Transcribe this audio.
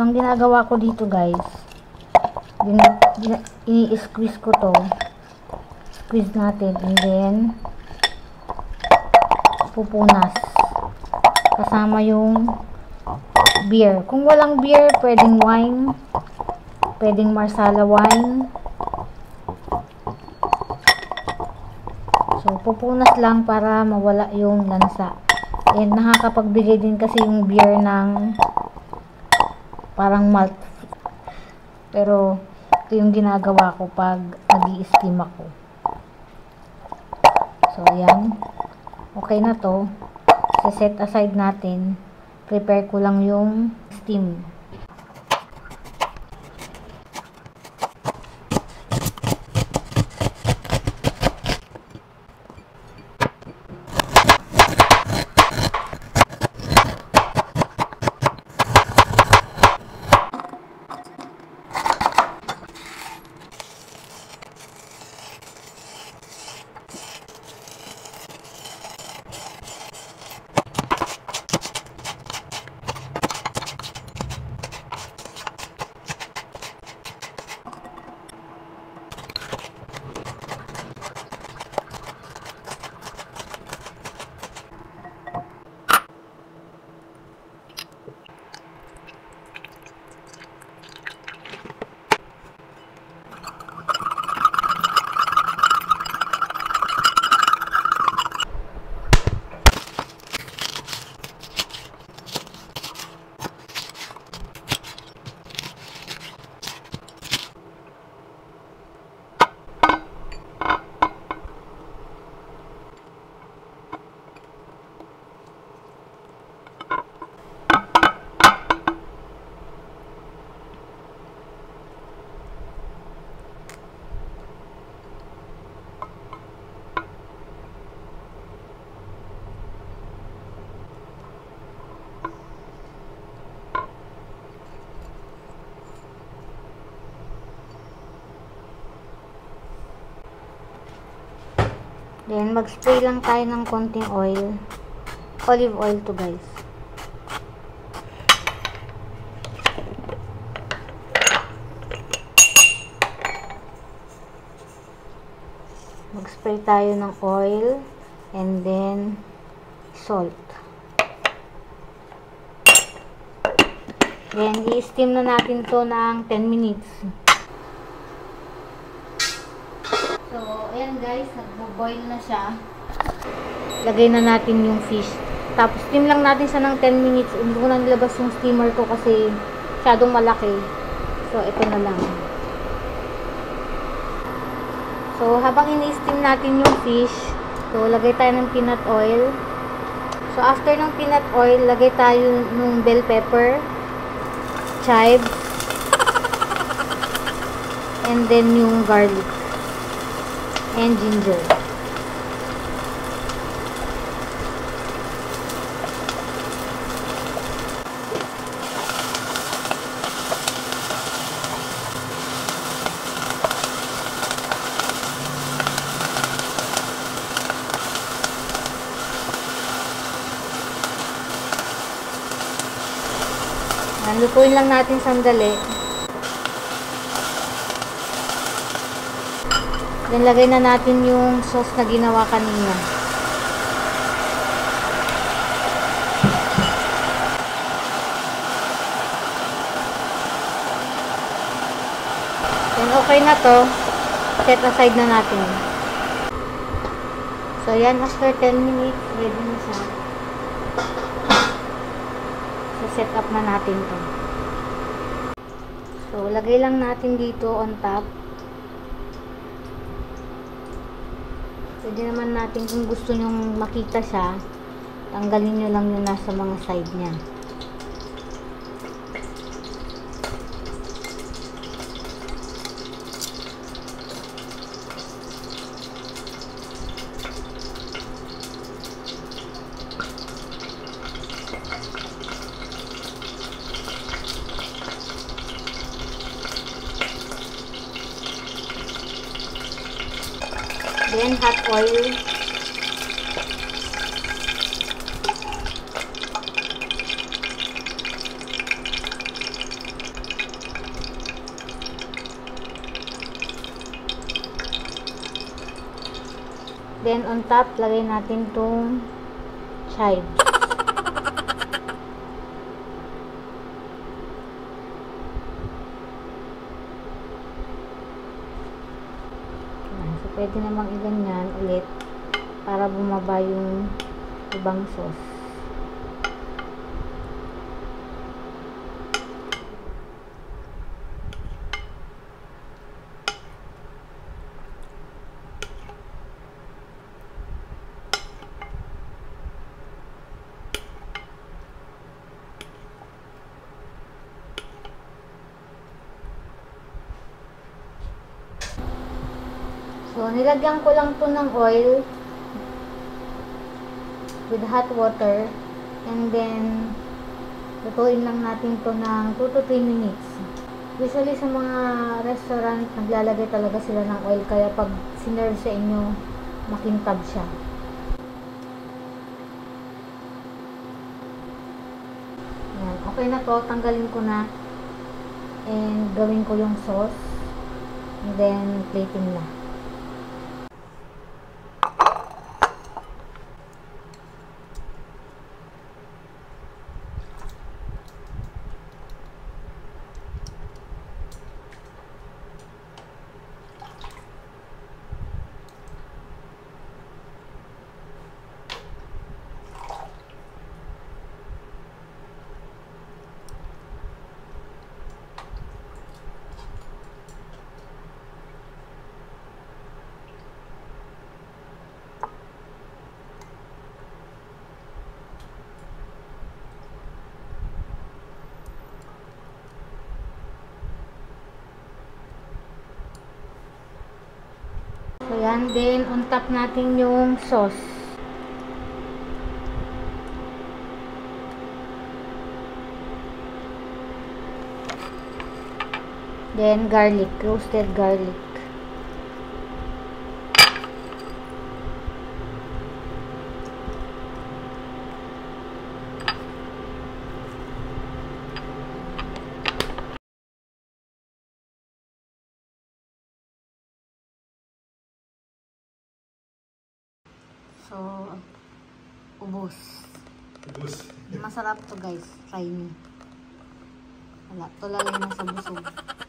So, ang ginagawa ko dito guys, ini-squeeze ko to. Squeeze natin and then pupunas. Kasama yung beer. Kung walang beer, pwedeng wine, pwedeng marsala wine. So, pupunas lang para mawala yung lansa. And nakakapagbigay din kasi yung beer ng parang malt. Pero, ito yung ginagawa ko pag nag-i-steam ako. So, ayan. Okay na to. Set aside natin. Prepare ko lang yung steam. Then, mag-spray lang tayo ng konting oil. Olive oil to guys. Mag-spray tayo ng oil and then salt. Then, i-steam na natin to ng 10 minutes. So, ayan guys, nagbo-boil na siya. Lagay na natin yung fish. Tapos, steam lang natin siya ng 10 minutes. Hindi ko na nilabas yung steamer ko kasi masyadong malaki. So, ito na lang. So, habang ini-steam natin yung fish, so, lagay tayo ng peanut oil. So, after ng peanut oil, lagay tayo ng bell pepper, chives, and then yung garlic. And ginger. Lutuin lang natin sandali. Then, lagay na natin yung sauce na ginawa kanina. Then, okay na to. Set aside na natin. So, yan. After 10 minutes, ready na siya. So, set up na natin to. So, lagay lang natin dito on top. Pwede naman natin kung gusto nyong makita siya, tanggalin nyo lang yung nasa mga side niya. Then, hot oil. Then, on top, lagay natin itong chives. So, pwede namang iganyan ulit para bumaba yung ibang sauce. So, nilagyan ko lang to ng oil with hot water, and then lutuin lang natin to ng 2 to 3 minutes. Usually sa mga restaurant, naglalagay talaga sila ng oil, kaya pag sinerve sa inyo, makintab siya. Yan. Okay na to, tanggalin ko na and gawin ko yung sauce, and then plating na. So, yan. Then, on top natin yung sauce. Then, garlic. Roasted garlic. So, ubos. Masarap to guys. Try nyo. Wala. Ito lalay na sa busog.